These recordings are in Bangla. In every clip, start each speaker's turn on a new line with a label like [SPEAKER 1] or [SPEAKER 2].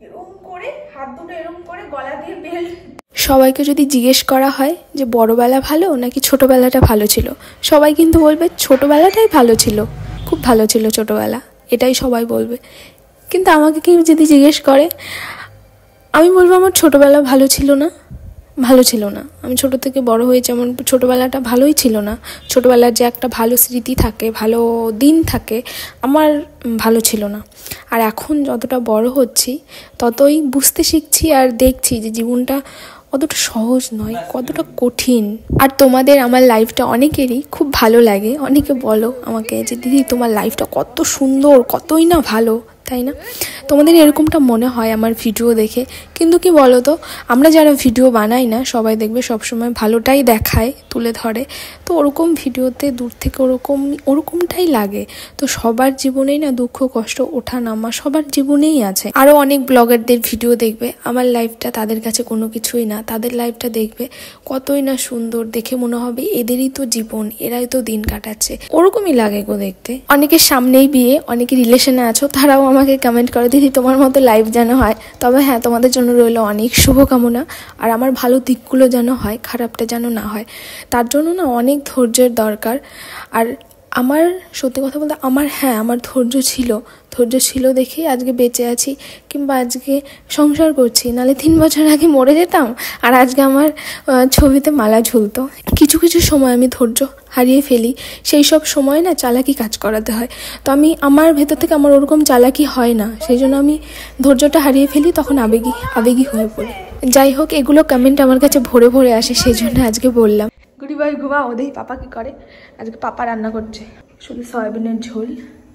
[SPEAKER 1] এরকম করে হাত দুটো এরকম করে গলা দিয়ে বেল্ট।
[SPEAKER 2] সবাইকে যদি জিজ্ঞেস করা হয় যে বড়বেলা ভালো নাকি ছোটবেলাটা ভালো ছিল, সবাই কিন্তু বলবে ছোটবেলাটাই ভালো ছিল, খুব ভালো ছিল ছোটবেলা, এটাই সবাই বলবে। কিন্তু আমাকে কেউ যদি জিজ্ঞেস করে, আমি বলবো আমার ছোটবেলা ভালো ছিল না, ভালো ছিল না। আমি ছোট থেকে বড় হয়েছি, আমার ছোটবেলাটা ভালোই ছিল না। ছোটবেলার যে একটা ভালো স্মৃতি থাকে, ভালো দিন থাকে, আমার ভালো ছিল না। আর এখন যতটা বড় হচ্ছি ততই বুঝতে শিখছি আর দেখছি যে জীবনটা কতটা সহজ নয়, কতটা কঠিন। আর তোমাদের আমার লাইফটা অনেকেরই খুব ভালো লাগে। অনেকে বলো আমাকে যে দিদি তোমার লাইফটা কত সুন্দর, কতই না ভালো, তাই না? তোমাদের এরকমটা মনে হয় আমার ভিডিও দেখে। কিন্তু কি বলো তো, আমরা যারা ভিডিও বানাই না, সবাই দেখবে সবসময় ভালোটাই দেখায়, তুলে ধরে। তো ওরকম ভিডিওতে দূর থেকে ওরকমটাই লাগে। তো সবার জীবনেই না দুঃখ কষ্ট ওঠা নামা সবার জীবনেই আছে। আরও অনেক ব্লগারদের ভিডিও দেখবে, আমার লাইফটা তাদের কাছে কোনো কিছুই না, তাদের লাইফটা দেখবে কতই না সুন্দর, দেখে মনে হবে এদেরই তো জীবন, এরাই তো দিন কাটাচ্ছে, ওরকমই লাগে গো দেখতে। অনেকের সামনেই বিয়ে, অনেকে রিলেশনে আছো, তারাও আমাকে কমেন্ট করে দিদি তোমার মতো লাইফ যেন হয়। তবে হ্যাঁ, তোমাদের জন্য রইল অনেক শুভকামনা। আর আমার ভালো দিকগুলো যেন হয়, খারাপটা যেন না হয়, তার জন্য না অনেক ধৈর্যের দরকার। আর আমার সত্যি কথা বলতে আমার ধৈর্য ছিল দেখেই আজকে বেঁচে আছি, কিংবা আজকে সংসার করছি। নাহলে 3 বছর আগে মরে যেতাম আর আজকে আমার ছবিতে মালা ঝুলতো। কিছু কিছু সময় আমি ধৈর্য হারিয়ে ফেলি, সেই সব সময় না চালাকি কাজ করাতে হয়। তো আমার ভেতর থেকে আমার ওরকম চালাকি হয় না, সেই জন্য আমি ধৈর্যটা হারিয়ে ফেলি, তখন আবেগী হয়ে পড়ি। যাই হোক, এগুলো কমেন্ট আমার কাছে ভরে ভরে আসে, সেই জন্য আজকে বললাম।
[SPEAKER 1] গুডি বাই ঘুমা। ওদের পাপা কি করে? আজকে পাপা রান্না করছে শুধু সয়াবিনের ঝোল।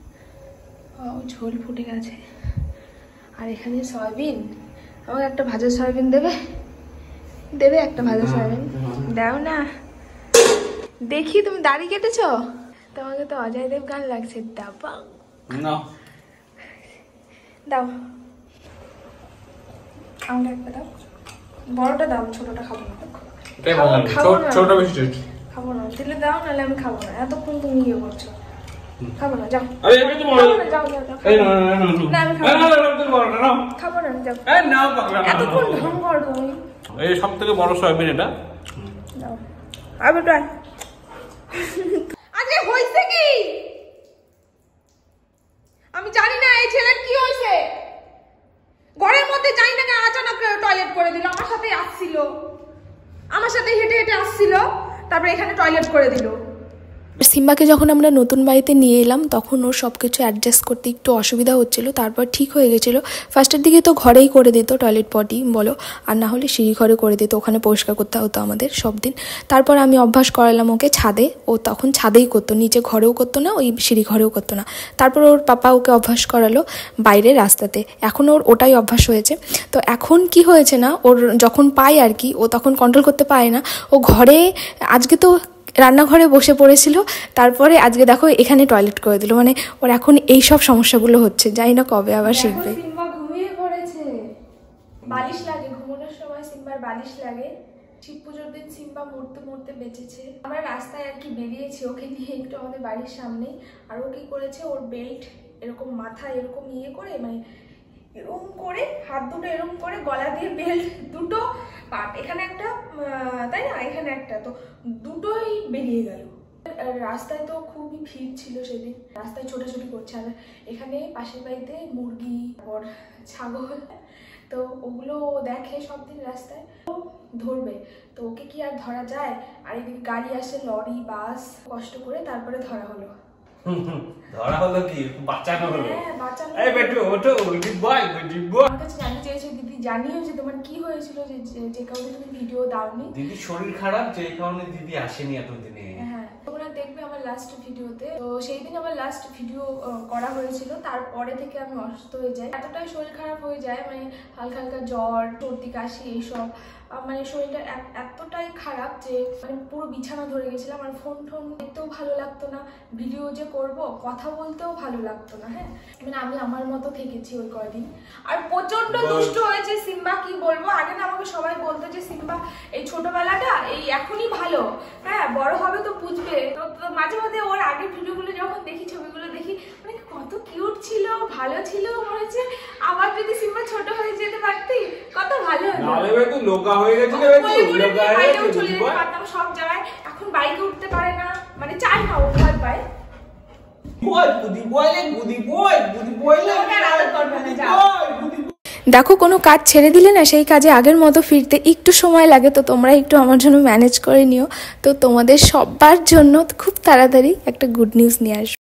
[SPEAKER 1] ঝোল ফুটে গেছে। আর এখানে সয়াবিন, আমাকে একটা ভাজা সয়াবিন দেবে একটা ভাজা সয়াবিন দাও না। দেখি তুমি দাড়ি কেটেছো, তোমাকে তো অজয় দেব গান লাগছে। দাও আমাকে একটা দাও, বড়টা দাও, ছোটটা খাবো না। খাবো না দিলে দাও, নাহলে আমি খাবো না। এতক্ষণ তুমি ইয়ে করছো, খাবো না, যাও। খাবো না, যাও। এতক্ষণ ঢং করো তুমি।
[SPEAKER 3] এই সব থেকে বড় সয়াবিন এটা।
[SPEAKER 1] দাও আবার ট্রাই। আরে হইছে কি? আমি জানি না এই ছেলের কি হইছে। ঘরের মধ্যে যাই না, আচানক টয়লেট করে দিল। আমার সাথে আসছিল, আমার সাথে হেঁটে হেঁটে আসছিল, তারপরে এখানে টয়লেট করে দিল।
[SPEAKER 2] সিম্বাকে যখন আমরা নতুন বাড়িতে নিয়ে এলাম, তখন ওর সব কিছু অ্যাডজাস্ট করতে একটু অসুবিধা হচ্ছিল। তারপর ঠিক হয়ে গেছিলো। ফার্স্টের দিকে তো ঘরেই করে দিত, টয়লেট পটি বলো, আর না হলে সিঁড়ি ঘরে করে দিত, ওখানে পরিষ্কার করতে হতো আমাদের সব দিন। তারপর আমি অভ্যাস করালাম ওকে ছাদে, ও তখন ছাদেই করতো, নিচে ঘরেও করতো না, ওই সিঁড়ি ঘরেও করতো না। তারপর ওর পাপা ওকে অভ্যাস করালো বাইরে রাস্তাতে, এখন ওর ওটাই অভ্যাস হয়েছে। তো এখন কি হয়েছে না, ওর যখন পায় আর কি, ও তখন কন্ট্রোল করতে পারে না। ও ঘরে, আজকে তো রান্নাঘরে বসে পড়েছিল, তারপরে আজকে দেখো এখানে টয়লেট করে দিল। মানে ওর এখন এই সব সমস্যাগুলো হচ্ছে, জানি না কবে আবার শিখবে।
[SPEAKER 1] সিম্বা ঘুমিয়ে পড়েছে, বালিশ লাগে ঘুমানোর সময়, সিম্বার বালিশ লাগে। শিব পুজোর দিন সিম্বা মরতে বেঁচেছে। আমরা রাস্তায় আর কি বেরিয়েছি ওকে নিয়ে একটু আমাদের বাড়ির সামনে। আর ও কি করেছে, ওর বেল্ট এরকম মাথায় এরকম ইয়ে করে, মানে এরকম করে হাত দুটো এরকম করে গলা দিয়ে বেল্ট দুটো পার্ট, এখানে একটা তাই না, এখানে একটা, তো দুটোই বেরিয়ে গেল। রাস্তায় তো খুবই ভিড় ছিল সেদিন, রাস্তায় ছোটাছুটি করছে। আর এখানে পাশের বাড়িতে মুরগি আর ছাগল, তো ওগুলো দেখে সব দিন রাস্তায়, ধরবে। তো ওকে কি আর ধরা যায়? আর এদিকে গাড়ি আসে, লরি বাস, কষ্ট করে তারপরে ধরা হলো।
[SPEAKER 3] ধরা হলো কি, বাঁচানো হলো?
[SPEAKER 1] হ্যাঁ, বাঁচানো।
[SPEAKER 3] এই বেটু ওঠো, গুড বয়।
[SPEAKER 1] আমার কাছে জানতে চেয়েছে দিদি জানিও যে তোমার কি হয়েছিল, যে কারণে তুমি ভিডিও দাওনি।
[SPEAKER 3] দিদি শরীর খারাপ, যে কারণে দিদি আসেনি এতদিনে।
[SPEAKER 1] হ্যাঁ, তোমরা দেখবে আমার লাস্ট ভিডিওতে। তো সেই দিন আমার লাস্ট ভিডিও করা হয়েছিল, তারপরে থেকে আমি অসুস্থ হয়ে যাই। এতটাই শরীর খারাপ হয়ে যায়, মানে হালকা হালকা জ্বর, সর্দি কাশি এইসব, মানে শরীরটা এতটাই খারাপ যে মানে পুরো বিছানা ধরে গেছিলাম। আর ফোন দেখতেও ভালো লাগতো না, ভিডিও যে করব কথা বলতেও ভালো লাগতো না। হ্যাঁ, মানে আমি আমার মতো থেকেছি ওই কয়দিন। আর প্রচন্ড দুষ্ট হয়েছে সিম্বা, কি বলবো। আগে না আমাকে সবাই বলতো যে সিম্বা এই ছোটবেলাটা এই এখনই ভালো, হ্যাঁ বড় হবে তো বুঝবে। তো মাঝে মাঝে ওর আগের ভিডিওগুলো যখন দেখি, ছবিগুলো দেখি, মানে কত কিউট ছিল, ভালো ছিল মনে হচ্ছে। আবার যদি সিম্বা ছোট হয়ে যেত
[SPEAKER 4] তাহলে ভাই তুই লোকা হয়ে গেছিস রে তুই লোকা হয়ে
[SPEAKER 1] বাইকেও
[SPEAKER 4] গেছিস
[SPEAKER 1] চলে যেতে পারতাম সব জায়গায়। এখন বাইকে উঠতে পারে না, মানে চাই না, ও ভয় পায়।
[SPEAKER 4] বুদ্ধি বয়লে
[SPEAKER 1] আমাকে আর আদর করবে না, যাও।
[SPEAKER 2] দেখো কোনো কাজ ছেড়ে দিলে না সেই কাজে আগের মতো ফিরতে একটু সময় লাগে, তো তোমরা একটু আমার জন্য ম্যানেজ করে নিও। তো তোমাদের সবার জন্য খুব তাড়াতাড়ি একটা গুড নিউজ নিয়ে আসবো।